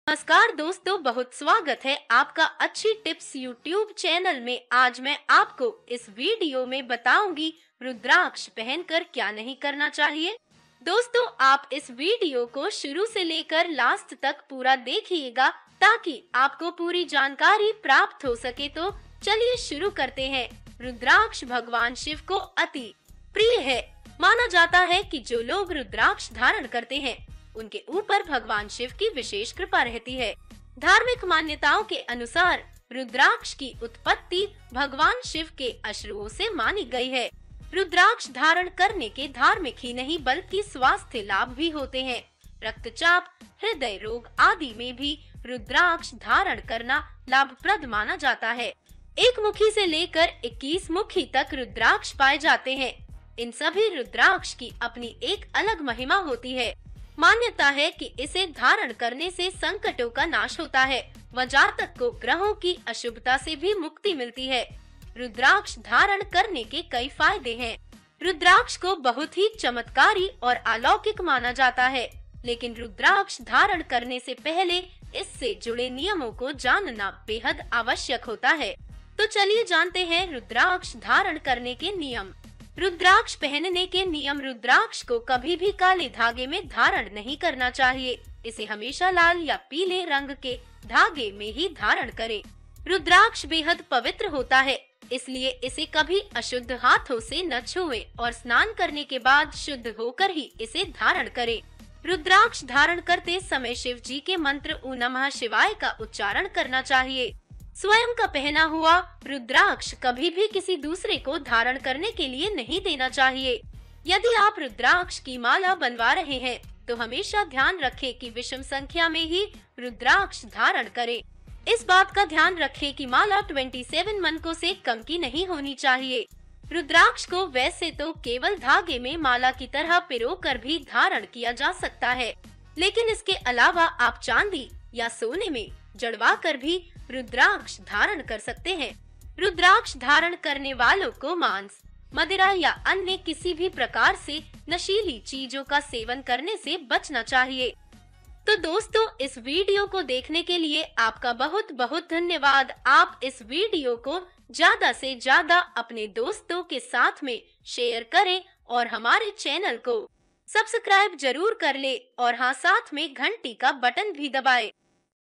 नमस्कार दोस्तों, बहुत स्वागत है आपका अच्छी टिप्स यूट्यूब चैनल में। आज मैं आपको इस वीडियो में बताऊंगी रुद्राक्ष पहनकर क्या नहीं करना चाहिए। दोस्तों, आप इस वीडियो को शुरू से लेकर लास्ट तक पूरा देखिएगा ताकि आपको पूरी जानकारी प्राप्त हो सके। तो चलिए शुरू करते हैं। रुद्राक्ष भगवान शिव को अति प्रिय है। माना जाता है कि जो लोग रुद्राक्ष धारण करते हैं उनके ऊपर भगवान शिव की विशेष कृपा रहती है। धार्मिक मान्यताओं के अनुसार रुद्राक्ष की उत्पत्ति भगवान शिव के अश्रुओं से मानी गई है। रुद्राक्ष धारण करने के धार्मिक ही नहीं बल्कि स्वास्थ्य लाभ भी होते हैं। रक्तचाप, हृदय रोग आदि में भी रुद्राक्ष धारण करना लाभप्रद माना जाता है। एक मुखी से लेकर 21 मुखी तक रुद्राक्ष पाए जाते हैं। इन सभी रुद्राक्ष की अपनी एक अलग महिमा होती है। मान्यता है कि इसे धारण करने से संकटों का नाश होता है व जातक को ग्रहों की अशुभता से भी मुक्ति मिलती है। रुद्राक्ष धारण करने के कई फायदे हैं। रुद्राक्ष को बहुत ही चमत्कारी और अलौकिक माना जाता है, लेकिन रुद्राक्ष धारण करने से पहले इससे जुड़े नियमों को जानना बेहद आवश्यक होता है। तो चलिए जानते हैं रुद्राक्ष धारण करने के नियम। रुद्राक्ष पहनने के नियम। रुद्राक्ष को कभी भी काले धागे में धारण नहीं करना चाहिए। इसे हमेशा लाल या पीले रंग के धागे में ही धारण करें। रुद्राक्ष बेहद पवित्र होता है, इसलिए इसे कभी अशुद्ध हाथों से न छुएं और स्नान करने के बाद शुद्ध होकर ही इसे धारण करें। रुद्राक्ष धारण करते समय शिव जी के मंत्र ओम नमः शिवाय का उच्चारण करना चाहिए। स्वयं का पहना हुआ रुद्राक्ष कभी भी किसी दूसरे को धारण करने के लिए नहीं देना चाहिए। यदि आप रुद्राक्ष की माला बनवा रहे हैं तो हमेशा ध्यान रखें कि विषम संख्या में ही रुद्राक्ष धारण करें। इस बात का ध्यान रखें कि माला 27 मनकों से कम की नहीं होनी चाहिए। रुद्राक्ष को वैसे तो केवल धागे में माला की तरह पिरोकर भी धारण किया जा सकता है, लेकिन इसके अलावा आप चांदी या सोने में जड़वा कर भी रुद्राक्ष धारण कर सकते हैं। रुद्राक्ष धारण करने वालों को मांस, मदिरा या अन्य किसी भी प्रकार से नशीली चीजों का सेवन करने से बचना चाहिए। तो दोस्तों, इस वीडियो को देखने के लिए आपका बहुत बहुत धन्यवाद। आप इस वीडियो को ज्यादा से ज्यादा अपने दोस्तों के साथ में शेयर करें और हमारे चैनल को सब्सक्राइब जरूर कर ले और हाँ, साथ में घंटी का बटन भी दबाएं।